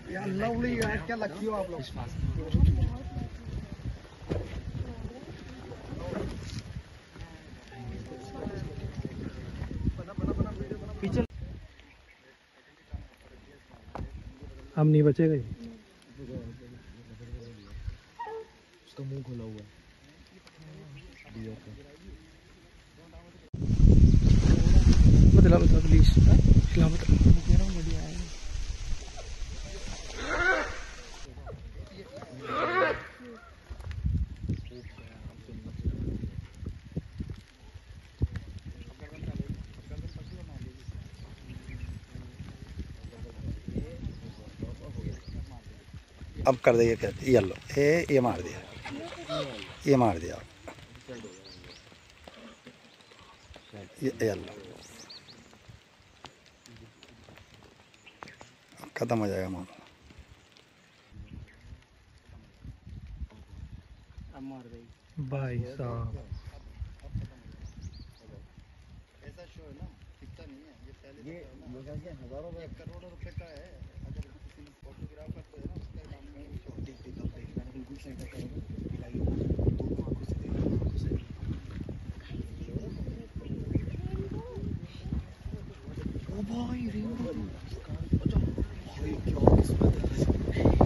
यार लवली यार, क्या लकी हो आप लोग। पीछे हम नहीं बचेगा। उसका मुंह खुला हुआ है। मतलब प्लीज बढ़िया है। अब कर दे येलो, ये मार दिया, ये मार दिया, ये येलो खत्म हो जाएगा मामला। भाई साहब ऐसा शो है ना, दिखता नहीं है ये पहले। ये हजारों में करोड़ों रुपए का है। अगर किसी फोटोग्राफर तो है ना, उसका काम है बिल्कुल सही का ओ भाई रेनबो, भाई क्या किस्मत है।